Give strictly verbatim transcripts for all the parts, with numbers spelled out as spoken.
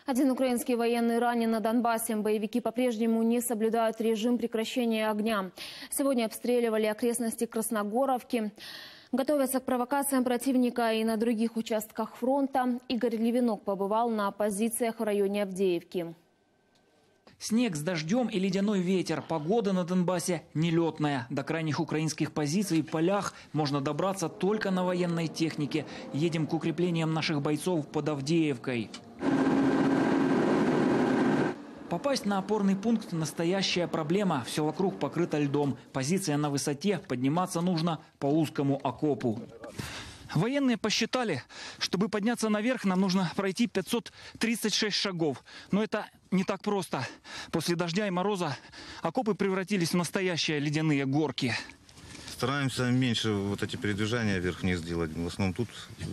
Один украинский военный ранен на Донбассе. Боевики по-прежнему не соблюдают режим прекращения огня. Сегодня обстреливали окрестности Красногоровки. Готовятся к провокациям противника и на других участках фронта. Игорь Левинок побывал на позициях в районе Авдеевки. Снег с дождем и ледяной ветер. Погода на Донбассе нелетная. До крайних украинских позиций в полях можно добраться только на военной технике. Едем к укреплениям наших бойцов под Авдеевкой. Попасть на опорный пункт – настоящая проблема. Все вокруг покрыто льдом. Позиция на высоте. Подниматься нужно по узкому окопу. Военные посчитали, чтобы подняться наверх, нам нужно пройти пятьсот тридцать шесть шагов. Но это не так просто. После дождя и мороза окопы превратились в настоящие ледяные горки. Стараемся меньше вот эти передвижения вверх-вниз делать. В основном тут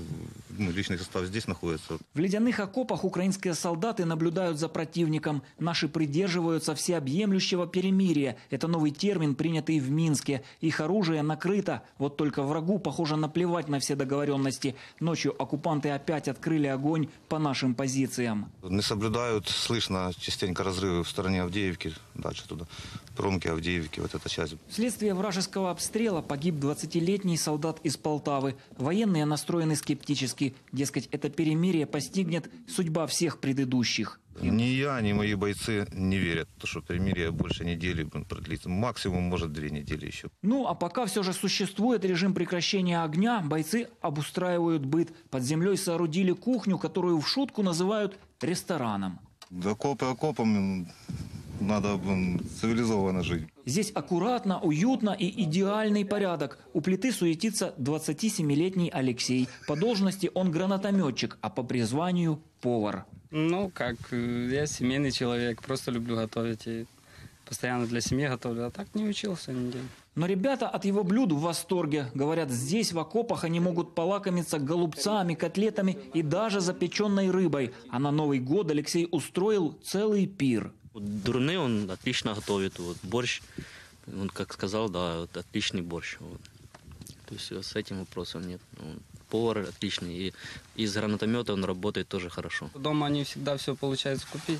ну, личный состав здесь находится. В ледяных окопах украинские солдаты наблюдают за противником. Наши придерживаются всеобъемлющего перемирия. Это новый термин, принятый в Минске. Их оружие накрыто. Вот только врагу, похоже, наплевать на все договоренности. Ночью оккупанты опять открыли огонь по нашим позициям. Не соблюдают, слышно частенько разрывы в стороне Авдеевки. Дальше туда. Промки Авдеевки, вот эта часть. Вследствие вражеского обстрела погиб двадцатилетний солдат из Полтавы. Военные настроены скептически. Дескать, это перемирие постигнет судьба всех предыдущих. Ни я, ни мои бойцы не верят, что перемирие больше недели продлится. Максимум, может, две недели еще. Ну, а пока все же существует режим прекращения огня, бойцы обустраивают быт. Под землей соорудили кухню, которую в шутку называют рестораном. Окопы окопом. Надо цивилизованно жить. Здесь аккуратно, уютно и идеальный порядок. У плиты суетится двадцатисемилетний Алексей. По должности он гранатометчик, а по призванию повар. Ну, как, я семейный человек, просто люблю готовить и постоянно для семьи готовлю. А так не учился нигде. Но ребята от его блюд в восторге. Говорят, здесь в окопах они могут полакомиться голубцами, котлетами и даже запеченной рыбой. А на Новый год Алексей устроил целый пир. Дурны он отлично готовит. Вот, борщ, он как сказал, да, вот, отличный борщ. Вот. То есть с этим вопросом нет. Он, повар отличный. И из гранатомета он работает тоже хорошо. Дома не всегда все получается купить.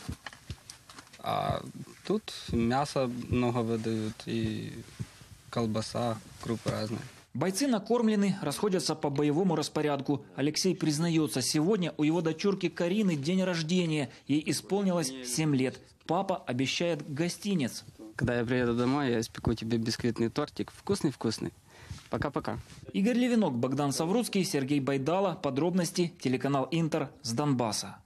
А тут мясо много выдают и колбаса, крупы разные. Бойцы накормлены, расходятся по боевому распорядку. Алексей признается, сегодня у его дочурки Карины день рождения. Ей исполнилось семь лет. Папа обещает гостинец. Когда я приеду домой, я испеку тебе бисквитный тортик. Вкусный-вкусный. Пока-пока. Игорь Левинок, Богдан Савруцкий, Сергей Байдала. Подробности телеканал Интер с Донбасса.